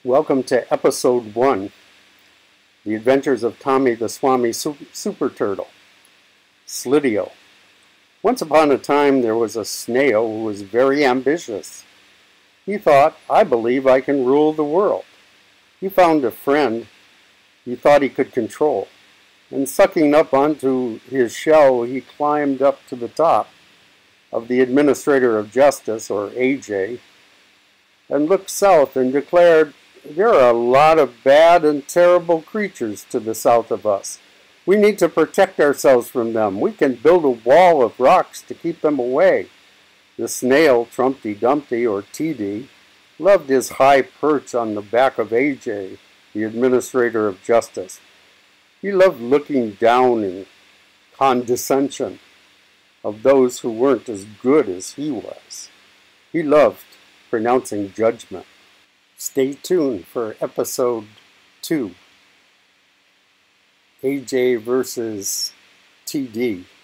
Welcome to Episode 1, The Adventures of Tommy the Swami Superturtle, Slideo. Once upon a time there was a snail who was very ambitious. He thought, I believe I can rule the world. He found a friend he thought he could control, and sucking up onto his shell, he climbed up to the top of the Administrator of Justice, or AJ, and looked south and declared, there are a lot of bad and terrible creatures to the south of us. We need to protect ourselves from them. We can build a wall of rocks to keep them away. The snail, Trumpty Dumpty, or TD, loved his high perch on the back of AJ, the Administrator of Justice. He loved looking down in condescension of those who weren't as good as he was. He loved pronouncing judgment. Stay tuned for Episode 2, AJ versus TD.